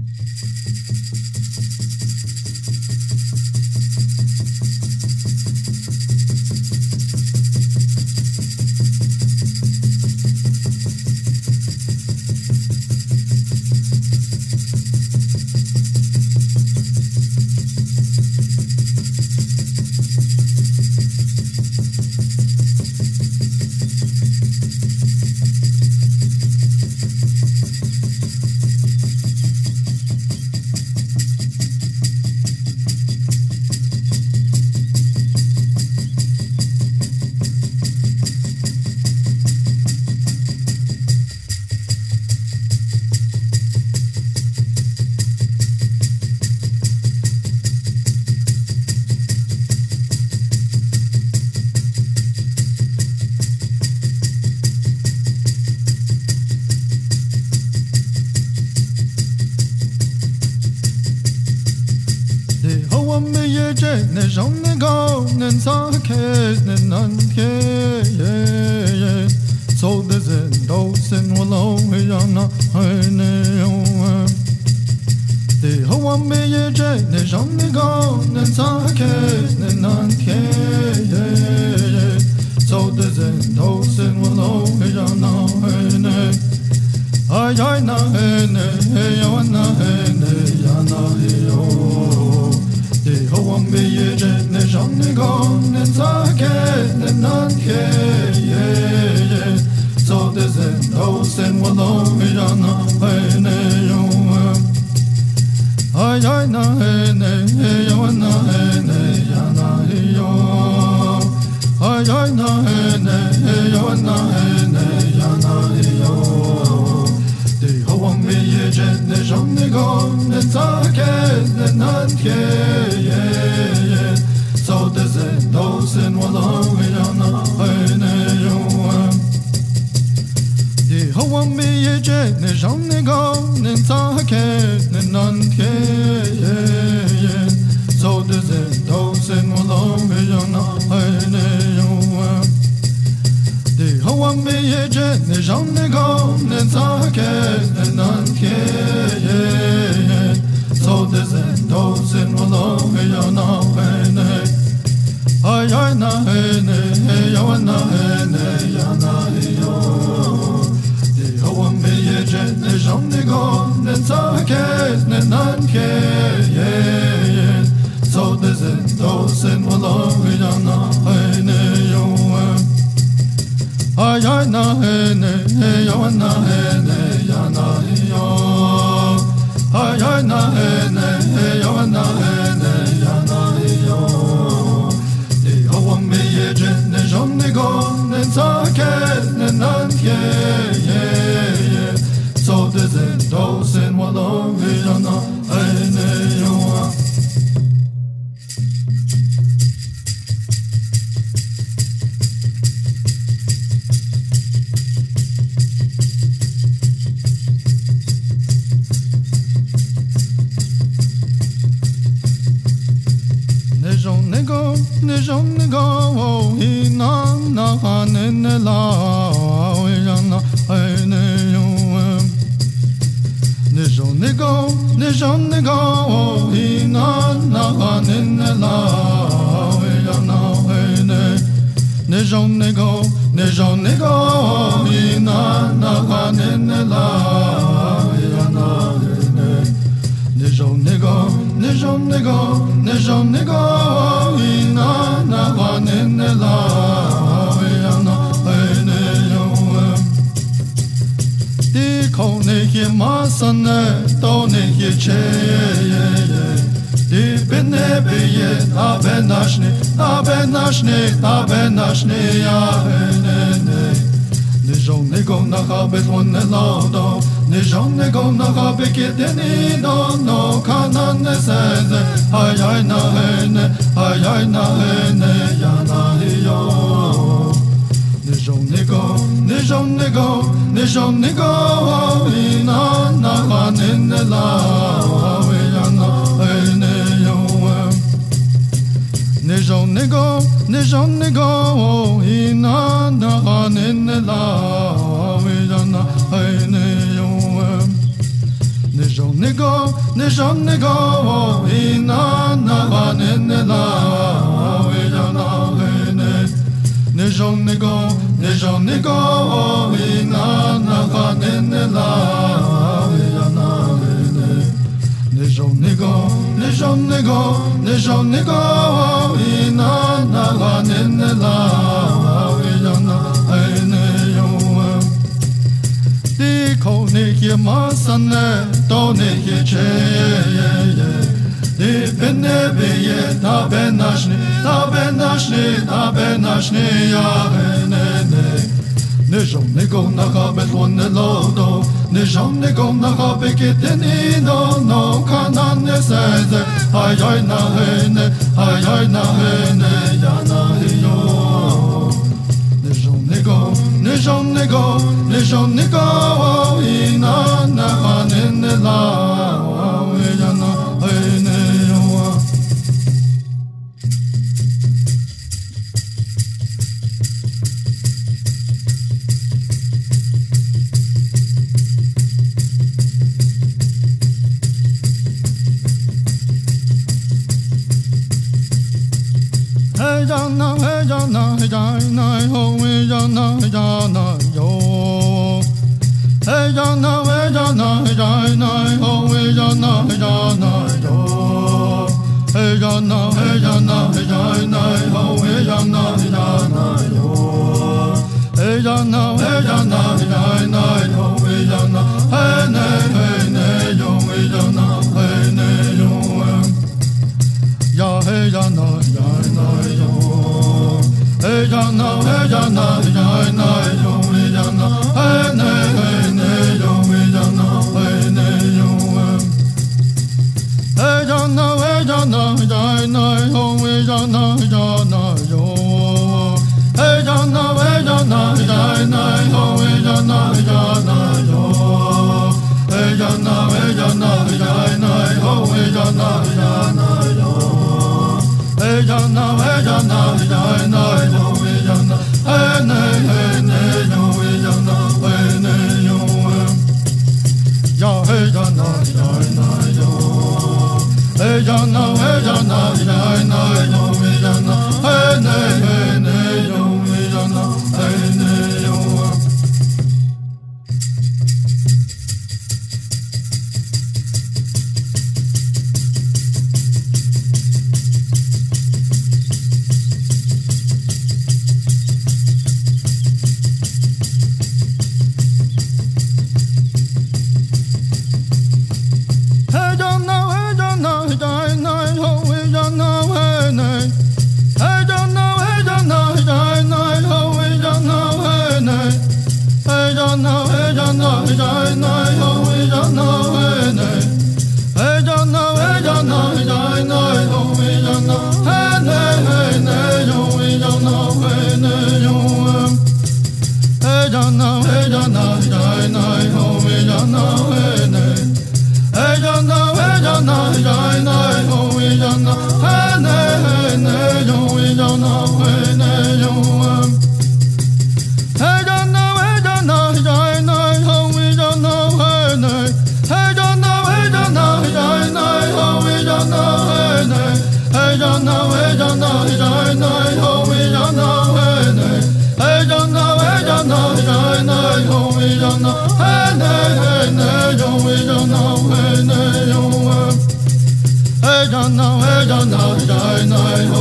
ne jonne go nen sa ke nan ke so the zen do sen walo ya na ne yo de ho me ye je ne jonne go nen sa ke nan ke so the zen do sen walo ya na ne ay na ne ya na ne ya na yo ho me ye je ne jonne go nen sa ke nan ke so the zen do sen walo ya na ne yo ay na ne ya na ne ya na yo ay na ne ya na ne ya na yo de ho me ye je ne jonne go nen sa ke nan ke so the zen do sen walo ya na ne yo de ho me ye je ne jonne go nen sa ke nan ke so the zen do sen walo ya na ne yo de ho me ye je ne jonne go nen sa ke nan ke so the zen do sen walo ya na ne ay na ne ya na ne ya na yo de ho me ye je ne jonne go nen sa ke nan ke so the zen do sen walo ya na ne yo ay na ne ya na ne ya na yo ay na ne ya na ne ya na yo de ho me ye je ne jonne go nen sa ke nan ke so the zen do sen walo ya na ne yo ne jonne go hi na na ne la ya na ne yo ne jonne go hi na ne la ya na ne jonne go hi na ne la ya na ne jonne go hi na ne la ya na ne yo di ko ne hi ma san ne do ne hi che di bene be ye na be nashne ya ne ne jonne go na ha be one la do ne jonne go na ha be ke de ni no kanan ne se ay na ne ya na yo ne jonne go ina na ne la ya na ne yo ne jonne go ina na ne la ya na ne yo ne jonne Nijonnego, ina na nenela, vejana hene. Nijonnego, ina na nenela, vejana hene. Nijonnego, ina na nenela, vejana hene. Ko ne ye masane to ne ye che de benne be ye na benashne ya ne jom go na ka bet won ne lodo ne jom ne go na ka be keteni no kanan ne se ay na hene ya na yo ne jom ne go ina na nenela vejana hene yo. Vejana ho vejana yo. Vejana ho vejana yo. Vejana ho vejana yo. Vejana ho vejana hene yo vejana yo. Ya vejana yo. Vejana yo vejana yo hene yo vejana hene yo. Vejana ho vejana yo. Vejana ho vejana yo. Vejana ho vejana yo. Vejana yo vejana hene yo vejana hene yo. Ya vejana yo. Vejana yo vejana yo vejana hene yo vejana hene yo. Hey,